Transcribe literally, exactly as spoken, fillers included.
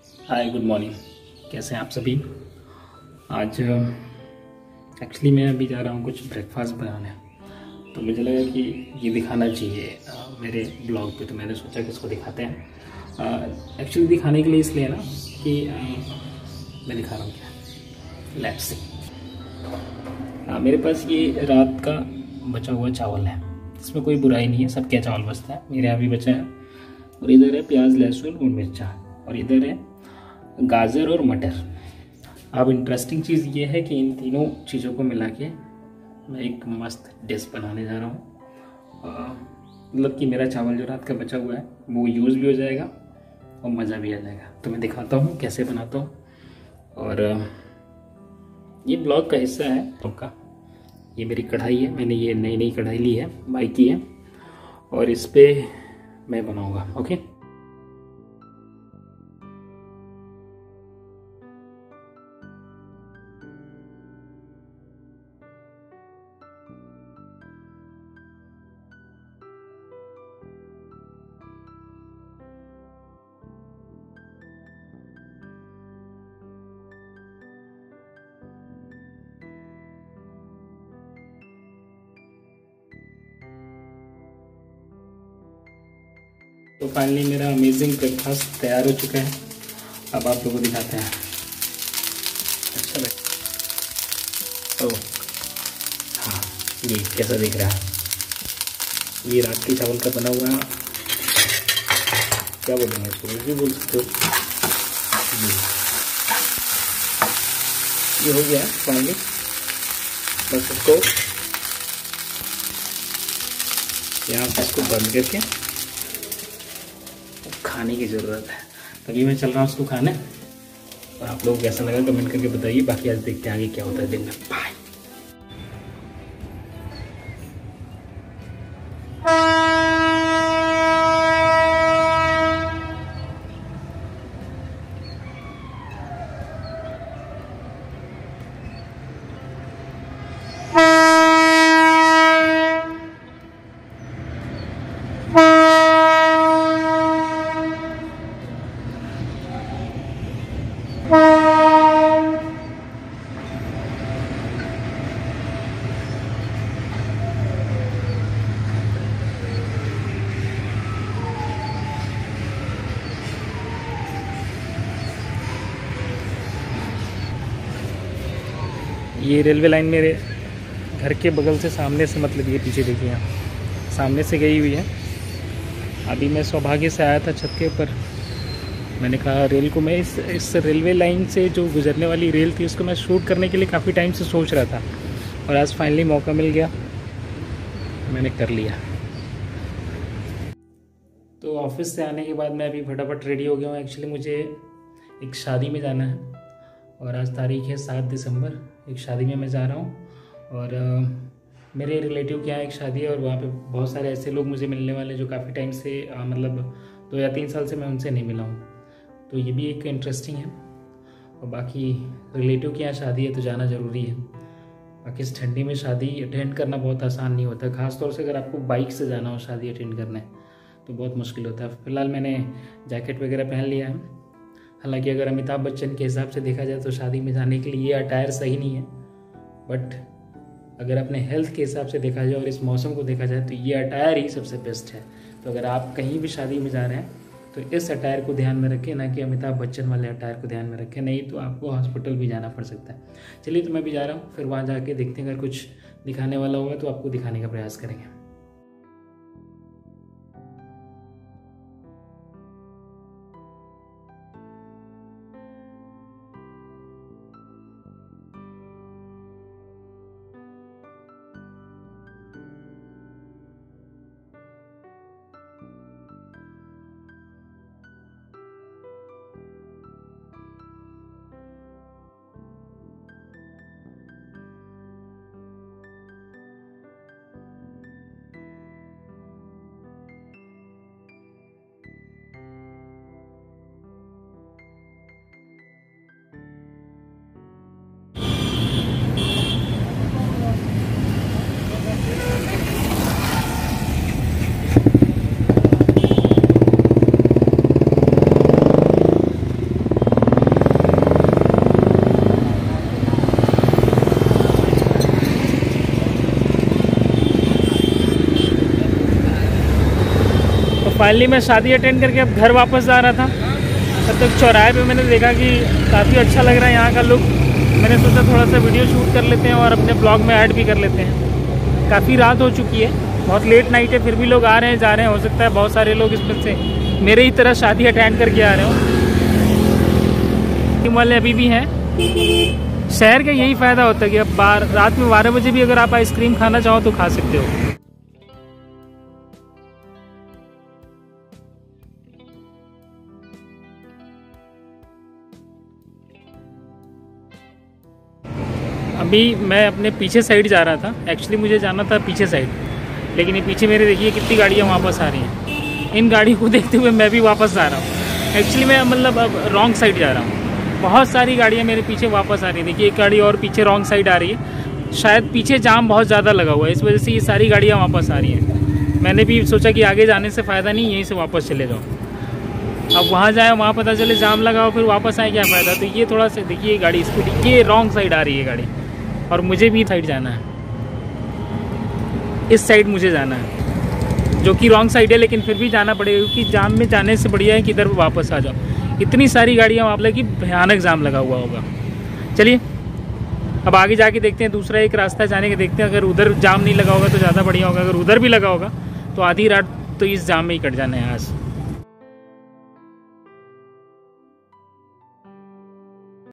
हाय, good morning. कैसे हैं आप सभी? आज एक्चुअली मैं अभी जा रहा हूँ कुछ ब्रेकफास्ट बनाने। तो मुझे लगा कि ये दिखाना चाहिए अ, मेरे ब्लॉग पे। तो मैंने सोचा कि इसको दिखाते हैं। एक्चुअली दिखाने के लिए इसलिए ना कि अ, मैं दिखा रहा हूँ क्या। Let's see. मेरे पास ये रात का बचा हुआ चावल है। इसमें कोई बुराई नहीं है, सबके चावल बचता है, मेरे यहाँ भी बचा है। और इधर है प्याज, लहसुन और मिर्चा। और इधर है गाजर और मटर। अब इंटरेस्टिंग चीज़ ये है कि इन तीनों चीज़ों को मिला के मैं एक मस्त डिश बनाने जा रहा हूँ। मतलब कि मेरा चावल जो रात का बचा हुआ है वो यूज़ भी हो जाएगा और मज़ा भी आ जाएगा। तो मैं दिखाता हूँ कैसे बनाता हूँ। और अ, ये ब्लॉग का हिस्सा है ब्लॉग का। ये मेरी कढ़ाई है, मैंने ये नई नई कढ़ाई ली है, बाई की है। और इस पर मैं बनाऊँगा। ओके। तो फाइनली मेरा अमेजिंग ब्रेकफास्ट तैयार हो चुका है। अब आप लोगों को दिखाते हैं। अच्छा भाई। ओह हाँ, ये कैसा दिख रहा है? ये रात के चावल का बना हुआ, क्या बोलेंगे इसको, कुछ भी बोल सकते हो। ये ये हो गया फाइनली। बस इसको यहाँ से इसको बंद करके खाने की ज़रूरत है। तभी मैं चल रहा हूँ उसको खाने। और आप लोगों को कैसा लगा कमेंट करके बताइए। बाकी आज देखते हैं आगे क्या होता है दिन में। बाय। ये रेलवे लाइन मेरे घर के बगल से सामने से, मतलब ये पीछे देखिए यहाँ सामने से गई हुई है। अभी मैं सौभाग्य से आया था छत के ऊपर। मैंने कहा रेल को, मैं इस इस रेलवे लाइन से जो गुजरने वाली रेल थी उसको मैं शूट करने के लिए काफ़ी टाइम से सोच रहा था। और आज फाइनली मौका मिल गया, मैंने कर लिया। तो ऑफिस से आने के बाद मैं अभी फटाफट रेडी हो गया हूँ। एक्चुअली मुझे एक शादी में जाना है और आज तारीख है सात दिसंबर। एक शादी में मैं जा रहा हूँ और अ, मेरे रिलेटिव के यहाँ एक शादी है और वहाँ पे बहुत सारे ऐसे लोग मुझे मिलने वाले जो काफ़ी टाइम से अ, मतलब दो या तीन साल से मैं उनसे नहीं मिला हूँ। तो ये भी एक इंटरेस्टिंग है। और बाकी रिलेटिव के यहाँ शादी है तो जाना ज़रूरी है। बाकी इस ठंडी में शादी अटेंड करना बहुत आसान नहीं होता, ख़ासतौर से अगर आपको बाइक से जाना हो शादी अटेंड करने तो बहुत मुश्किल होता है। फिलहाल मैंने जैकेट वगैरह पहन लिया है। हालांकि अगर अमिताभ बच्चन के हिसाब से देखा जाए तो शादी में जाने के लिए ये अटायर सही नहीं है, बट अगर अपने हेल्थ के हिसाब से देखा जाए और इस मौसम को देखा जाए तो ये अटायर ही सबसे बेस्ट है। तो अगर आप कहीं भी शादी में जा रहे हैं तो इस अटायर को ध्यान में रखें, ना कि अमिताभ बच्चन वाले अटायर को ध्यान में रखें, नहीं तो आपको हॉस्पिटल भी जाना पड़ सकता है। चलिए, तो मैं भी जा रहा हूँ, फिर वहाँ जाके देखते हैं, अगर कुछ दिखाने वाला होगा तो आपको दिखाने का प्रयास करेंगे। फाइनली मैं शादी अटेंड करके अब घर वापस जा रहा था। तब तक चौराहे पे मैंने देखा कि काफ़ी अच्छा लग रहा है यहाँ का लुक। मैंने सोचा थोड़ा सा वीडियो शूट कर लेते हैं और अपने ब्लॉग में ऐड भी कर लेते हैं। काफ़ी रात हो चुकी है, बहुत लेट नाइट है, फिर भी लोग आ रहे हैं जा रहे हैं। हो सकता है बहुत सारे लोग इसमें से मेरे ही तरह शादी अटेंड करके आ रहे हो वाले अभी भी हैं। शहर का यही फ़ायदा होता है कि अब बार रात में बारह बजे भी अगर आप आइसक्रीम खाना चाहो तो खा सकते हो। अभी मैं अपने पीछे साइड जा रहा था। एक्चुअली मुझे जाना था पीछे साइड, लेकिन ये पीछे मेरे देखिए कितनी गाड़ियाँ वापस आ रही हैं। इन गाड़ियों को देखते हुए मैं भी वापस जा रहा हूँ। एक्चुअली मैं मतलब अब रॉन्ग साइड जा रहा हूँ। बहुत सारी गाड़ियाँ मेरे पीछे वापस आ रही हैं। देखिए एक गाड़ी और पीछे रॉन्ग साइड आ रही है। शायद पीछे जाम बहुत ज़्यादा लगा हुआ है, इस वजह से ये सारी गाड़ियाँ वापस आ रही हैं। मैंने भी सोचा कि आगे जाने से फ़ायदा नहीं, यहीं से वापस चले जाओ। अब वहाँ जाए, वहाँ पता चले जाम लगाओ, फिर वापस आए, क्या फ़ायदा। तो ये थोड़ा सा देखिए गाड़ी स्कूटी ये रॉन्ग साइड आ रही है गाड़ी, और मुझे भी साइड जाना है। इस साइड मुझे जाना है, जो कि रॉन्ग साइड है, लेकिन फिर भी जाना पड़ेगा क्योंकि जाम में जाने से बढ़िया है कि इधर वापस आ जाओ। इतनी सारी गाड़ियाँ वहाँ पर कि भयानक जाम लगा हुआ होगा। चलिए अब आगे जाके देखते हैं, दूसरा एक रास्ता जाने के देखते हैं। अगर उधर जाम नहीं लगा होगा तो ज़्यादा बढ़िया होगा, अगर उधर भी लगा होगा तो आधी रात तो इस जाम में ही कट जाना है आज।